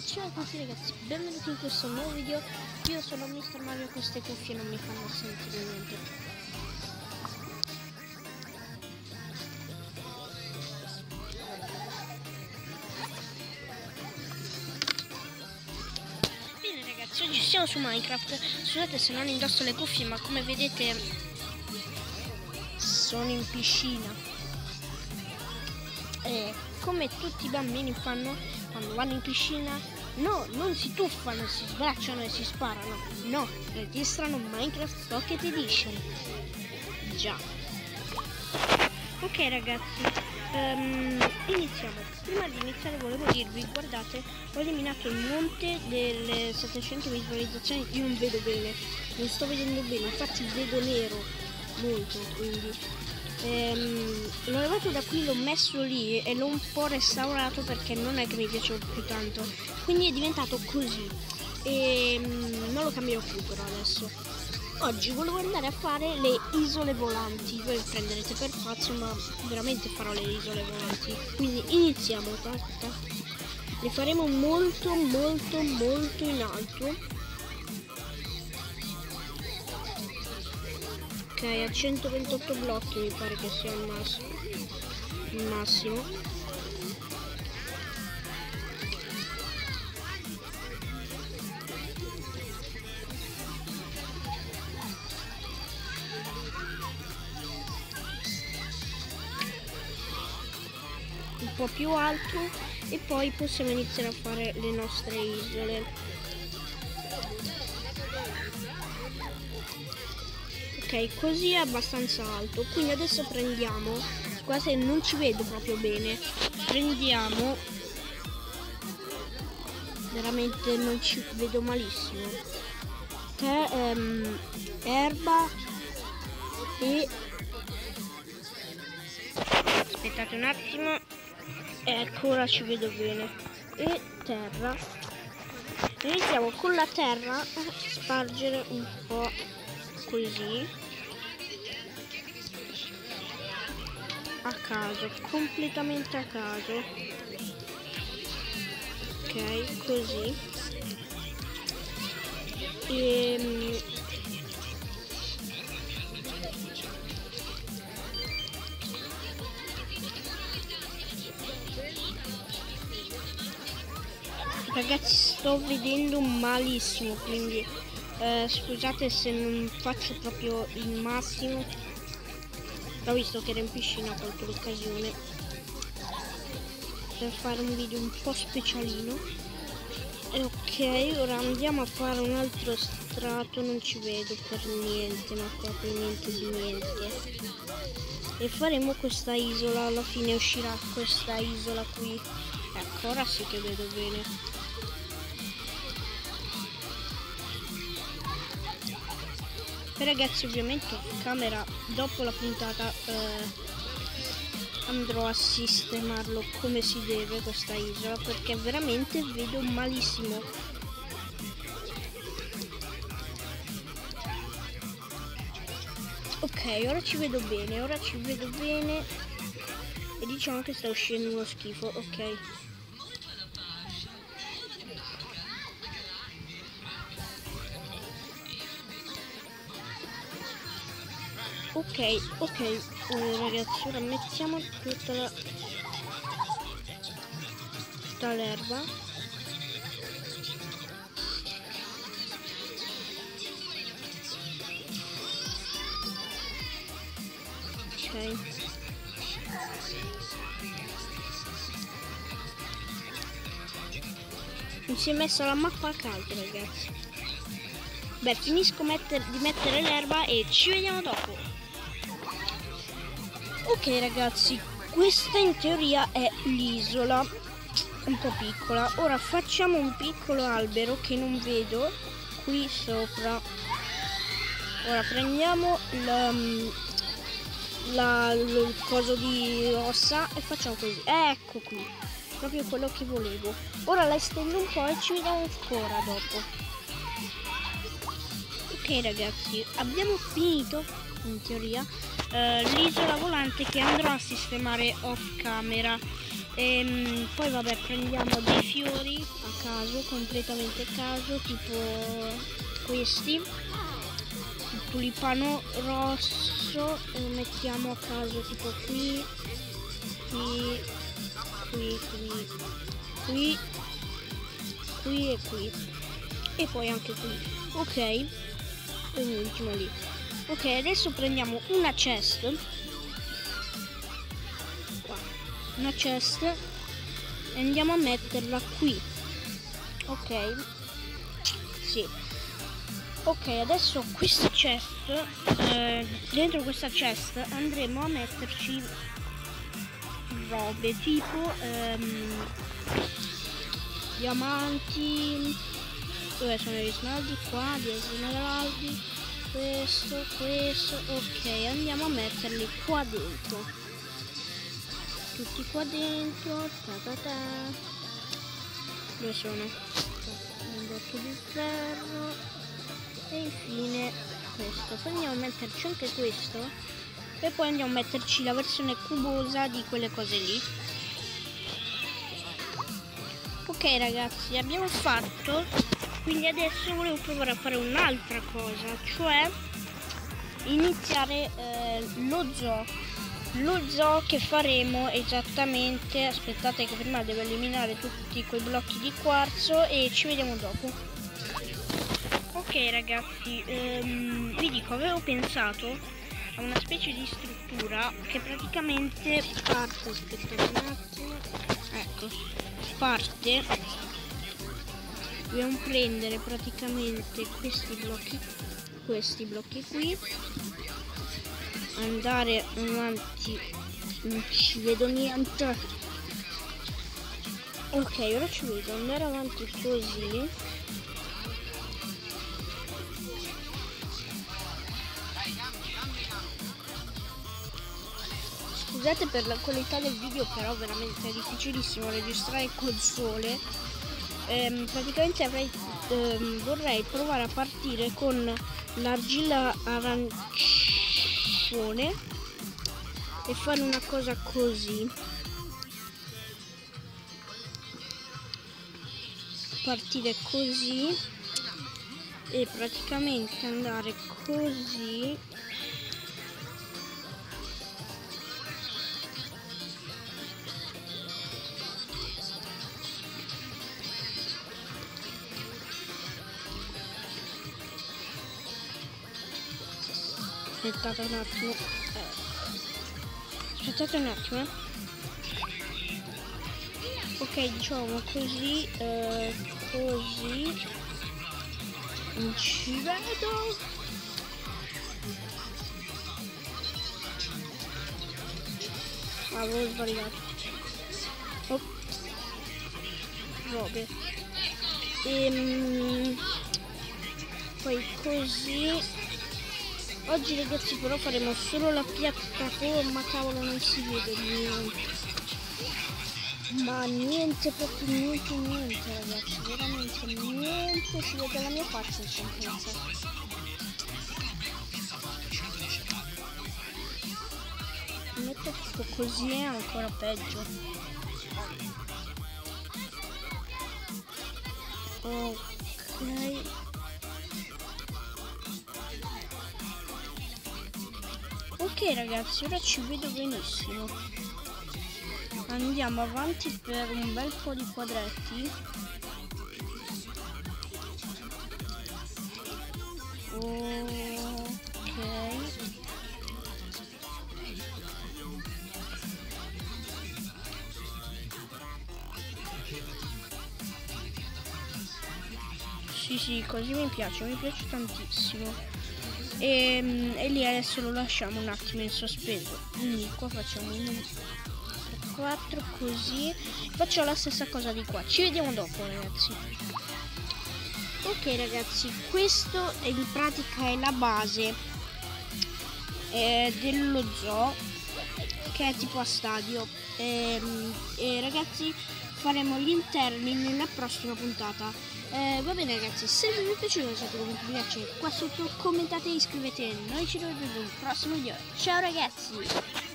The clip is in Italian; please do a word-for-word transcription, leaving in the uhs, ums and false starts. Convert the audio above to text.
Ciao a tutti ragazzi, benvenuti in questo nuovo video. Io sono mister Mario e queste cuffie non mi fanno sentire niente. Bene ragazzi, oggi siamo su Minecraft. Scusate se non indosso le cuffie, ma come vedete sono in piscina. E come tutti i bambini fanno quando vanno in piscina, no, non si tuffano, si sbracciano e si sparano, no, registrano Minecraft Pocket Edition. Già. Ok ragazzi, um, iniziamo. Prima di iniziare volevo dirvi, guardate, ho eliminato il monte delle settecento visualizzazioni. Io non vedo bene, non sto vedendo bene, infatti vedo nero molto, quindi ehm, l'ho levato da qui, l'ho messo lì e l'ho un po' restaurato perché non è che mi piaceva più tanto, quindi è diventato così e um, non lo cambierò più però adesso. Oggi volevo andare a fare le isole volanti, voi prenderete per pazzo, ma veramente farò le isole volanti, quindi iniziamo. Tac, le faremo molto molto molto in alto. Ok, a centoventotto blocchi mi pare che sia il massimo. Il massimo. Un po' più alto e poi possiamo iniziare a fare le nostre isole. Ok, così è abbastanza alto, quindi adesso prendiamo, quasi non ci vedo proprio bene, prendiamo, veramente non ci vedo malissimo, che ehm, erba e, aspettate un attimo, ecco ora ci vedo bene, e terra. Iniziamo con la terra a spargere un po' così, a caso, completamente a caso. Ok, così. E ragazzi, sto vedendo malissimo, quindi eh, scusate se non faccio proprio il massimo. Ho visto che era in piscina, ho colto l'occasione per fare un video un po' specialino. E ok, ora andiamo a fare un altro strato, non ci vedo per niente, ma proprio niente di niente. E faremo questa isola, alla fine uscirà questa isola qui. Ecco, ora sì che vedo bene. E ragazzi, ovviamente off camera, dopo la puntata eh, andrò a sistemarlo come si deve questa isola, perché veramente vedo malissimo. Ok, ora ci vedo bene, ora ci vedo bene e diciamo che sta uscendo uno schifo. Ok. Ok, ok, eh, ragazzi, ora mettiamo tutta la tutta l'erba. Ok. Mi si è messa la mappa a caldo, ragazzi. Beh, finisco metter, di mettere l'erba e ci vediamo dopo. Ok ragazzi, questa in teoria è l'isola, un po' piccola. Ora facciamo un piccolo albero che non vedo qui sopra. Ora prendiamo il, la, il coso di ossa e facciamo così. Ecco qui, proprio quello che volevo. Ora la estendo un po' e ci vediamo ancora dopo. Ok ragazzi, abbiamo finito in teoria uh, l'isola volante che andrò a sistemare off camera. E, poi vabbè, prendiamo dei fiori a caso caso, completamente caso, tipo questi. Il tulipano rosso lo mettiamo a caso, tipo qui, qui, qui, qui, qui, qui e qui, e poi anche qui. Ok, e l'ultimo lì. Ok, adesso prendiamo una chest, qua, una chest, e andiamo a metterla qui. Ok, sì. Ok, adesso questa chest, eh, dentro questa chest andremo a metterci robe tipo ehm, diamanti, dove sono gli smeraldi? Qua, gli smeraldi, questo, questo. Ok, andiamo a metterli qua dentro, tutti qua dentro. Ta ta ta. Dove sono? Un botto di ferro. E infine questo. Poi andiamo a metterci anche questo, e poi andiamo a metterci la versione cubosa di quelle cose lì. Ok ragazzi, abbiamo fatto. Quindi adesso volevo provare a fare un'altra cosa, cioè iniziare eh, lo zoo. Lo zoo che faremo esattamente, aspettate che prima devo eliminare tutti quei blocchi di quarzo e ci vediamo dopo. Ok ragazzi, ehm, vi dico, avevo pensato a una specie di struttura che praticamente parte, aspettate un attimo, ecco, parte, dobbiamo prendere praticamente questi blocchi, questi blocchi qui, andare avanti, non ci vedo niente, ok, ora ci vedo, andare avanti così. Scusate per la qualità del video, però veramente è difficilissimo registrare col sole. Ehm, praticamente avrei, ehm, vorrei provare a partire con l'argilla arancione e fare una cosa così. Partire così e praticamente andare così. Aspettate un attimo, eh. aspettate un attimo, eh. Ok, diciamo così, eh, così, non ci vedo, ah, avevo sbagliato, oh. Robe, e poi così. Oggi ragazzi però faremo solo la piattaforma, cavolo, non si vede niente. Ma niente, proprio niente, niente ragazzi, veramente niente, si vede la mia faccia in compensa. Metto tutto così è ancora peggio. Ok. Ok ragazzi, ora ci vedo benissimo. Andiamo avanti per un bel po' di quadretti. Ok. Sì sì, così mi piace, mi piace tantissimo. E, e lì adesso lo lasciamo un attimo in sospeso. Quindi qua facciamo uno, quattro, così. Faccio la stessa cosa di qua. Ci vediamo dopo ragazzi. Ok ragazzi, questo è in pratica è la base eh, dello zoo, che è tipo a stadio. E, e ragazzi, faremo gli interni nella prossima puntata. Eh, va bene ragazzi, se vi è piaciuto lasciate un mi piace qua sotto, commentate e iscrivetevi. Noi ci vediamo nel prossimo video. Ciao ragazzi!